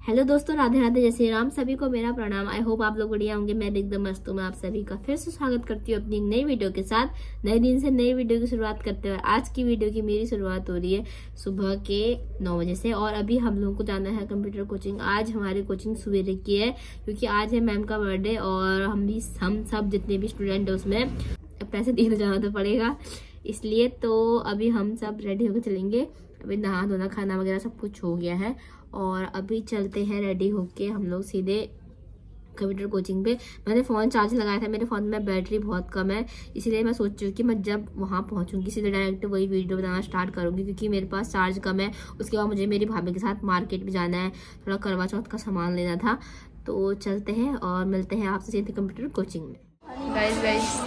Hello दोस्तों, राधे राधे, जय श्री राम। सभी को मेरा प्रणाम। आई होप आप लोग बढ़िया होंगे। मैं भी एकदम मस्त हूँ। मैं आप सभी का फिर से स्वागत करती हूँ अपनी नई वीडियो के साथ। नए दिन से नई वीडियो की शुरुआत करते हुए आज की वीडियो की मेरी शुरुआत हो रही है सुबह के 9 बजे से। और अभी हम लोगों को जाना है कंप्यूटर कोचिंग। आज हमारी कोचिंग सवेरे की है क्योंकि आज है मैम का बर्थडे और हम सब जितने भी स्टूडेंट है उसमें पैसे देने जाना तो पड़ेगा, इसलिए तो अभी हम सब रेडी होकर चलेंगे। अभी नहा धोना खाना वगैरह सब कुछ हो गया है और अभी चलते हैं रेडी होके हम लोग सीधे कंप्यूटर कोचिंग पे। मैंने फ़ोन चार्ज लगाया था, मेरे फ़ोन में बैटरी बहुत कम है, इसलिए मैं सोच रही हूँ कि मैं जब वहाँ पहुँचूँगी सीधे डायरेक्ट वही वीडियो बनाना स्टार्ट करूँगी क्योंकि मेरे पास चार्ज कम है। उसके बाद मुझे मेरी भाभी के साथ मार्केट भी जाना है, थोड़ा करवा चौथ का सामान लेना था। तो चलते हैं और मिलते हैं आपसे सीधे कंप्यूटर कोचिंग में। गाइस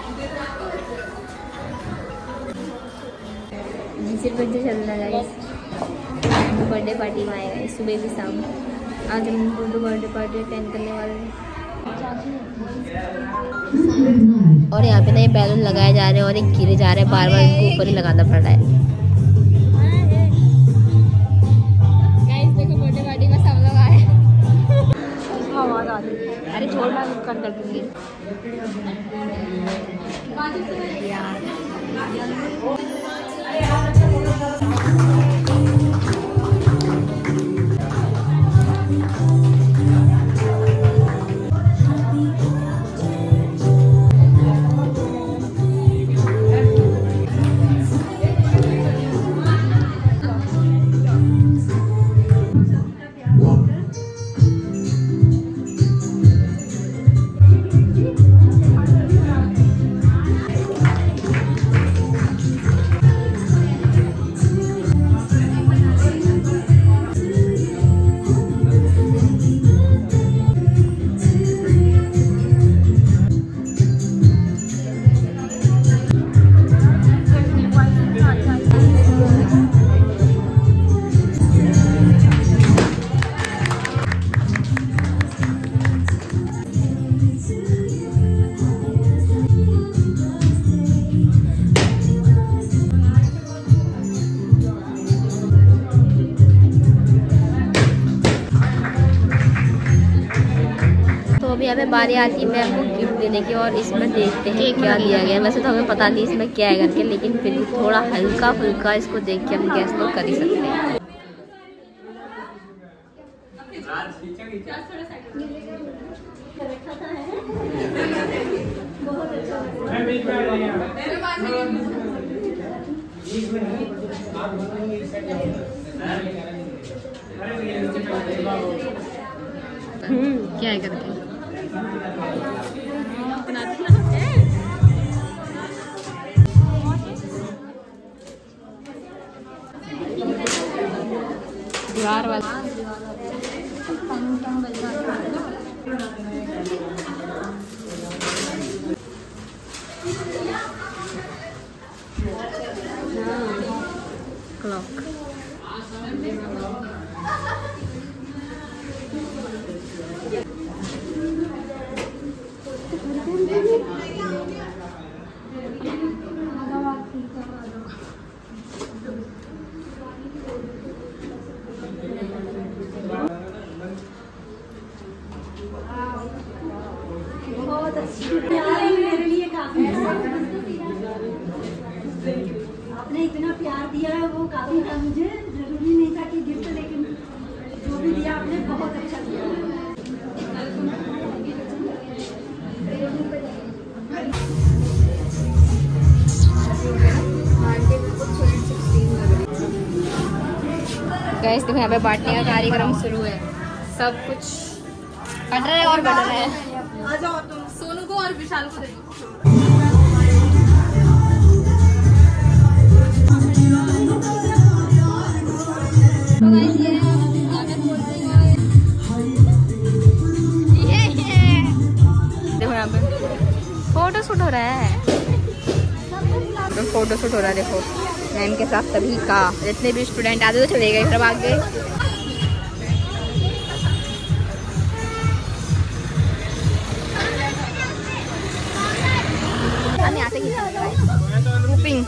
सिर्फ बच्चे चल रहा है बर्थडे पार्टी में आएगा इस सुबह भी शाम। आज हम उनको बर्थडे पार्टी अटेंड करने वाले हैं और यहाँ पे नए बैलून लगाए जा रहे हैं और एक गिरे जा रहे हैं, बार बार इनको ऊपर ही लगाना पड़ रहा है। देखो बर्थडे पार्टी में सब लोग आए। आवाज आ रही है, अरे छोड़ मैं कर दूंगी। यहाँ पे बारी आती है मैम को गिफ्ट देने की और इसमें देखते हैं क्या दिया गया है। वैसे तो हमें पता नहीं इसमें क्या है करके, लेकिन फिर भी थोड़ा हल्का फुल्का इसको देख के हम गैस तो कर ही सकते हैं। क्या है करके दीवार वाला क्लॉक। बहुत अच्छी मेरे लिए काफी है। आपने इतना प्यार दिया है वो काफी था। मुझे जरूरी नहीं था कि गिफ्ट, लेकिन जो भी दिया आपने बहुत अच्छा दिया। गाइस देखो यहाँ पे बांटने का कार्यक्रम शुरू है। सब कुछ कट रहा है और बढ़ रहा है। आ जाओ तुम सोनू को और विशाल को दे दो। देखो यहाँ पे फोटो शूट हो रहा है। फोटो शूट हो रहा है देखो मैम के साथ सभी का। जितने भी स्टूडेंट आते तो चले गए, सब आगे ग्रुपिंग।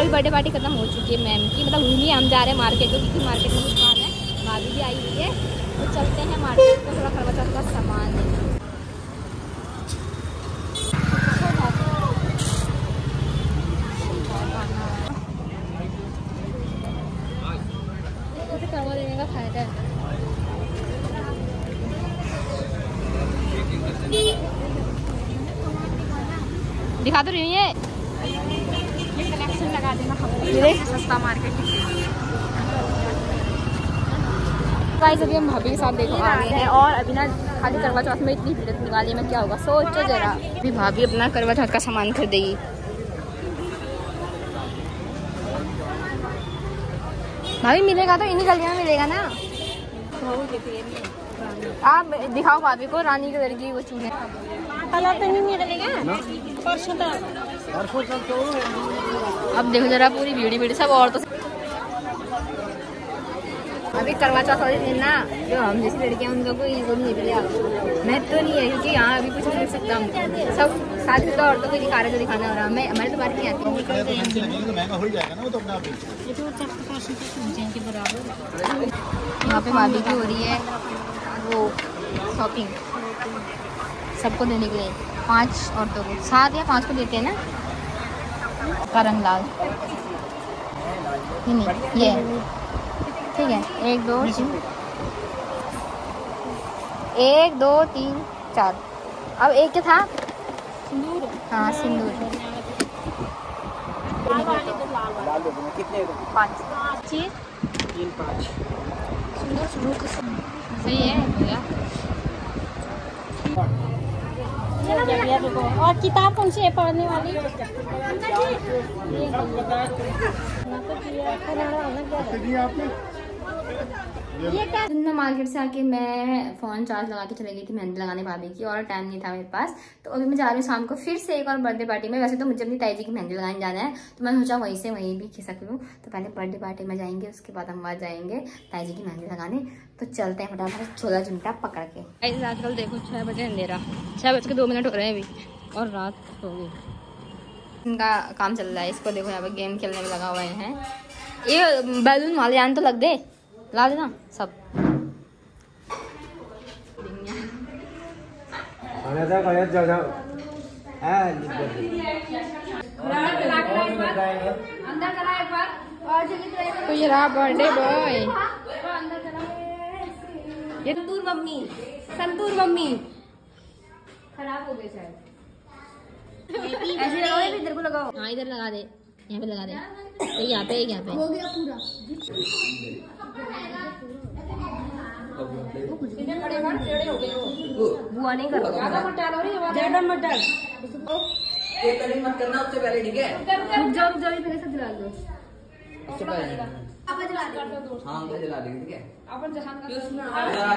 बर्थडे पार्टी खत्म हो चुकी है मैम की, मतलब हुई, हम जा रहे हैं मार्केट में क्योंकि मार्केट में कुछ काम है। भाभी भी आई हुई है तो चलते हैं मार्केट में थोड़ा करवा चौथ का सामान है। करवा देने का फायदा है। दिखा तो रही है ये कलेक्शन लगा देना सस्ता मार्केट। गाइस अभी हम भाभी के साथ देखो आ रहे हैं और अभी ना खाली करवा चौथ में इतनी भीड़ निकाली में क्या होगा सोचो जरा। अभी भाभी अपना करवा चौथ का सामान खरीदेगी। भाभी मिलेगा तो इन्हीं गलियों में मिलेगा ना। आप दिखाओ भाभी को रानी कलर की वो चूड़े। कलर तो नहीं निकलेगा परसों तक। अब देखो जरा पूरी भीड़ सब औरतों से। अभी करवा चौथ वाले दिन ना जो हम जैसी लड़कियां उन लोगों को नहीं मिलेगा। मैं तो नहीं है क्योंकि यहाँ अभी कुछ मिल सकता हूँ। सब साथ ही तो औरतों को दिखा रहे तो दिखाना हो रहा। मैं हमारे तो बात नहीं आती। यहाँ पे भाभी की हो रही है वो शॉपिंग सबको देने के लिए। 5 औरतों को 7 या 5 को देते हैं ना का रंग लाल। नहीं ये ठीक है 1 2 3 1 2 3 4। अब एक क्या था सिंदूर। हाँ सिंदूर 5 3 5 सिंदूर सही है भैया। और किताब कौन सी है पढ़ने वाली? मार्केट से आके मैं फ़ोन चार्ज लगा के चली गई थी मेहंदी लगाने भाभी की और टाइम नहीं था मेरे पास। तो अभी मैं जा रही हूँ शाम को फिर से एक और बर्थडे पार्टी में। वैसे तो मुझे अपनी ताई जी की मेहंदी लगाने जाना है तो मैंने सोचा वहीं से वहीं भी खिसक लूँ। तो पहले बर्थडे पार्टी में जाएंगे उसके बाद हम वहाँ जाएंगे ताई जी की मेहंदी लगाने। तो चलते हैं फटाफट छोला चिमटा पकड़ के। आजकल देखो 6 बजे अंधेरा 6:02 हो रहे हैं अभी और रात हो गई। इनका काम चल रहा है। इसको देखो यहाँ पे गेम खेलने में लगा हुए हैं। ये बैलून वाले आन तो लग दे ला देना सब। तो ये रहा बर्थडे बॉय। ये संतूर मम्मी खराब हो गए शायद। ऐसे लगाओ इधर को लगाओ। हाँ इधर लगा दे यहाँ पे लगा दे। तो यहाँ पे हो गया पूरा। बुआ नहीं कर ज्यादा मत डाल। ये कटिंग मत करना उससे पहले ठीक है। रुक जाओ पहले से जला दो। उससे पहले आप जला दो। हां मैं जला देंगे ठीक है। अपन जहान का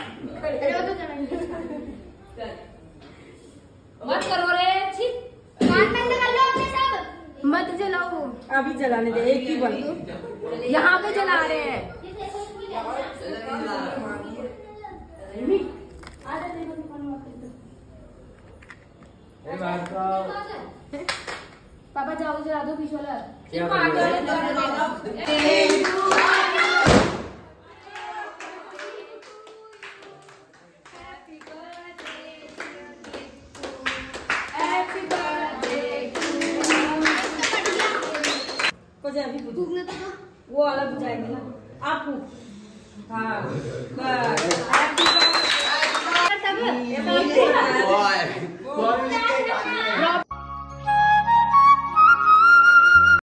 मत करो रे छी कान बंद कर लो अपने सब मत जलाओ। अभी जलाने दे एक ही बंद यहाँ पे जला रहे हैं। पापा जाओ जला दो पीछे वाला। वो वाला बुझाएंगे ना आप। हाँ बस